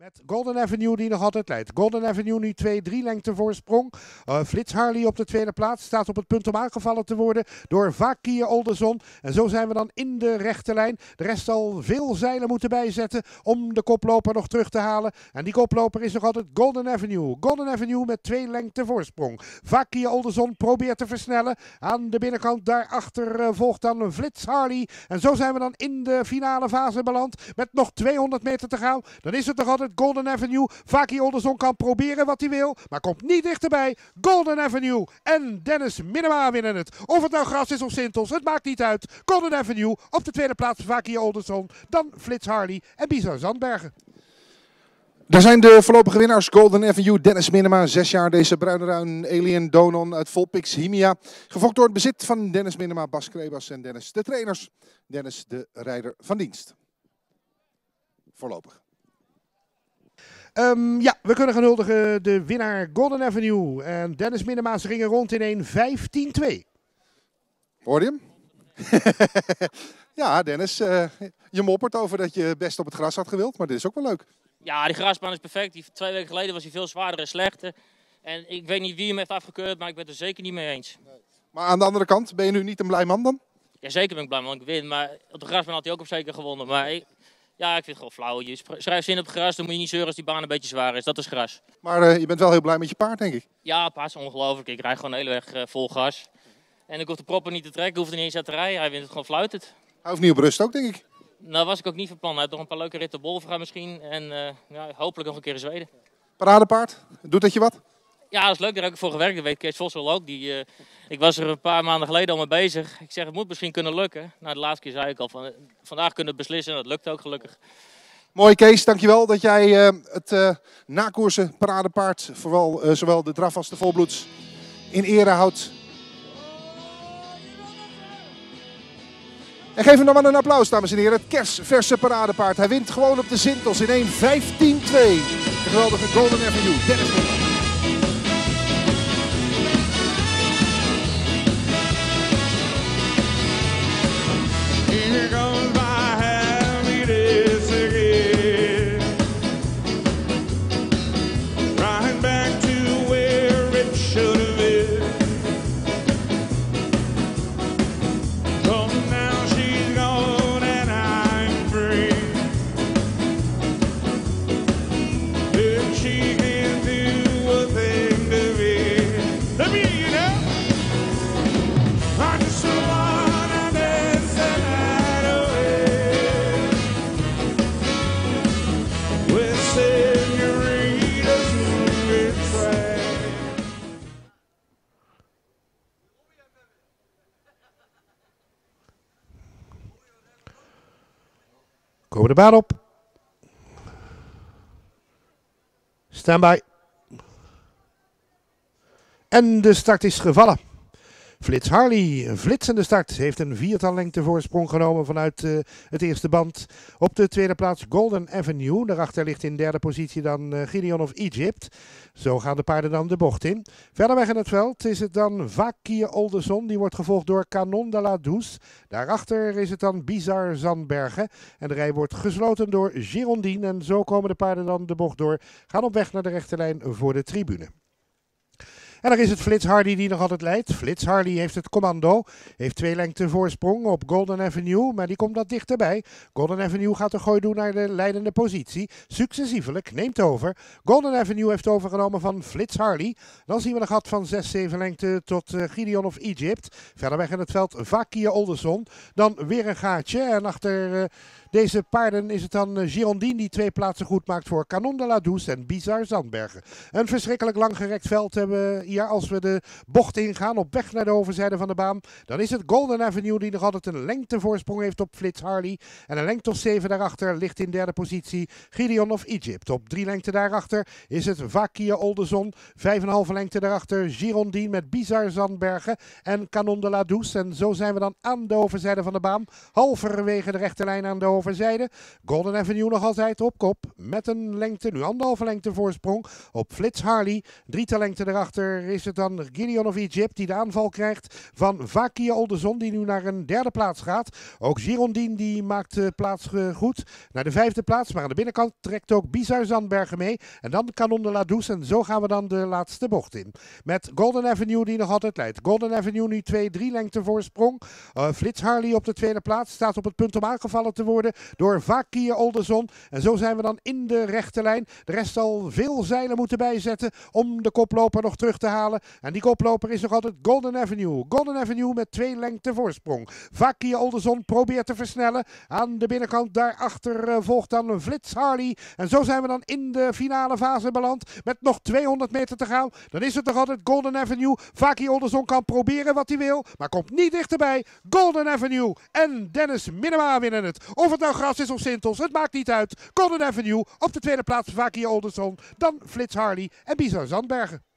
Met Golden Avenue die nog altijd leidt. Golden Avenue nu 2-3 lengte voorsprong. Flits Harley op de tweede plaats. Staat op het punt om aangevallen te worden door Vakir Olderson. En zo zijn we dan in de rechte lijn. De rest zal veel zeilen moeten bijzetten om de koploper nog terug te halen. En die koploper is nog altijd Golden Avenue. Golden Avenue met 2 lengte voorsprong. Vakir Olderson probeert te versnellen. Aan de binnenkant daarachter volgt dan Flits Harley. En zo zijn we dan in de finale fase beland. Met nog 200 meter te gaan. Dan is het nog altijd Golden Avenue. Vakir Olderson kan proberen wat hij wil, maar komt niet dichterbij. Golden Avenue en Dennis Minema winnen het. Of het nou gras is of sintels, het maakt niet uit. Golden Avenue op de tweede plaats Vakir Olderson. Dan Flits Harley en Bizar Zandbergen. Daar zijn de voorlopige winnaars. Golden Avenue, Dennis Minema, 6 jaar. Deze bruine ruin, Alien Donon uit Volpix, Himia. Gefokt door het bezit van Dennis Minema, Bas Krebas en Dennis de trainers. Dennis de rijder van dienst. Voorlopig. Ja, we kunnen gaan huldigen de winnaar Golden Avenue. En Dennis Minema's ringen rond in 1:15:2. Hoor je hem? Ja, Dennis, je moppert over dat je best op het gras had gewild, maar dit is ook wel leuk. Ja, die grasbaan is perfect. 2 weken geleden was hij veel zwaarder en slechter. En ik weet niet wie hem heeft afgekeurd, maar ik ben het er zeker niet mee eens. Nee. Maar aan de andere kant, ben je nu niet een blij man dan? Ja, zeker ben ik blij, want ik win. Maar op de grasbaan had hij ook op zeker gewonnen. Maar ja, ik vind het gewoon flauw. Je schrijft zin op het gras, dan moet je niet zeuren als die baan een beetje zwaar is. Dat is gras. Maar je bent wel heel blij met je paard, denk ik. Ja, het paard is ongelooflijk. Ik rijd gewoon de hele weg vol gas. En ik hoef de proppen niet te trekken, ik hoef er niet eens aan te rijden. Hij wint het gewoon fluitend. Hij hoeft niet op rust ook, denk ik. Nou, was ik ook niet van plan. Hij heeft nog een paar leuke ritten op Bolverga misschien. En ja, hopelijk nog een keer in Zweden. Paradepaard, doet dat je wat? Ja, dat is leuk. Daar heb ik voor gewerkt. Dat weet Kees Vossel ook. Ik was er een paar maanden geleden al mee bezig. Ik zeg, het moet misschien kunnen lukken. Nou, de laatste keer zei ik al, vandaag kunnen we beslissen. Dat lukt ook gelukkig. Mooi Kees, dankjewel dat jij het nakoersen paradepaard, vooral zowel de draf als de volbloeds, in ere houdt. En geef hem dan maar een applaus, dames en heren. Het kersverse paradepaard. Hij wint gewoon op de Sintels in 1:15:2. De geweldige Golden Avenue, Dennis Minema. Komen de baan op. Standby. En de start is gevallen. Flits Harley, een flitsende start, heeft een 4-tal lengte voorsprong genomen vanuit het eerste band. Op de tweede plaats Golden Avenue. Daarachter ligt in derde positie dan Gideon of Egypt. Zo gaan de paarden dan de bocht in. Verder weg in het veld is het dan Vakir Olderson. Die wordt gevolgd door Canon de la Douce. Daarachter is het dan Bizar Zandbergen. En de rij wordt gesloten door Girondine. En zo komen de paarden dan de bocht door. Gaan op weg naar de rechterlijn voor de tribune. En dan is het Flits Harley die nog altijd leidt. Flits Harley heeft het commando. Heeft 2 lengte voorsprong op Golden Avenue. Maar die komt wat dichterbij. Golden Avenue gaat een gooi doen naar de leidende positie. Successievelijk neemt over. Golden Avenue heeft overgenomen van Flits Harley. Dan zien we een gat van 6-7 lengte tot Gideon of Egypt. Verder weg in het veld Vakir Olderson. Dan weer een gaatje. En achter deze paarden is het dan Girondine die 2 plaatsen goed maakt voor Canon de la Douce en Bizar Zandbergen. Een verschrikkelijk langgerekt veld hebben we hier als we de bocht ingaan op weg naar de overzijde van de baan. Dan is het Golden Avenue die nog altijd een lengtevoorsprong heeft op Flits Harley. En een lengte of 7 daarachter ligt in derde positie Gideon of Egypt. Op 3 lengte daarachter is het Vakir Olderson. 5,5 lengte daarachter Girondine met Bizar Zandbergen en Canon de la Douce. En zo zijn we dan aan de overzijde van de baan. Halverwege de rechterlijn aan de overzijde. Golden Avenue nog altijd op kop met een lengte, nu 1,5 lengte voorsprong op Flits Harley. 3 lengte daarachter Daar is het dan Gideon of Egypt die de aanval krijgt van Vakir Olderson, die nu naar een derde plaats gaat. Ook Girondin die maakt de plaats goed naar de vijfde plaats. Maar aan de binnenkant trekt ook Bizar Zandbergen mee. En dan Canon de la Douce. En zo gaan we dan de laatste bocht in. Met Golden Avenue die nog altijd leidt. Golden Avenue nu 2-3 lengte voorsprong. Flits Harley op de tweede plaats. Staat op het punt om aangevallen te worden door Vakir Olderson. En zo zijn we dan in de rechte lijn. De rest zal veel zeilen moeten bijzetten om de koploper nog terug te halen. En die koploper is nog altijd Golden Avenue. Golden Avenue met 2 lengte voorsprong. Vakir Olderson probeert te versnellen. Aan de binnenkant daarachter volgt dan Flits Harley. En zo zijn we dan in de finale fase beland. Met nog 200 meter te gaan. Dan is het nog altijd Golden Avenue. Vakir Olderson kan proberen wat hij wil. Maar komt niet dichterbij. Golden Avenue en Dennis Minema winnen het. Of het nou gras is of sintels. Het maakt niet uit. Golden Avenue op de tweede plaats Vakir Olderson. Dan Flits Harley en Bizar Zandbergen.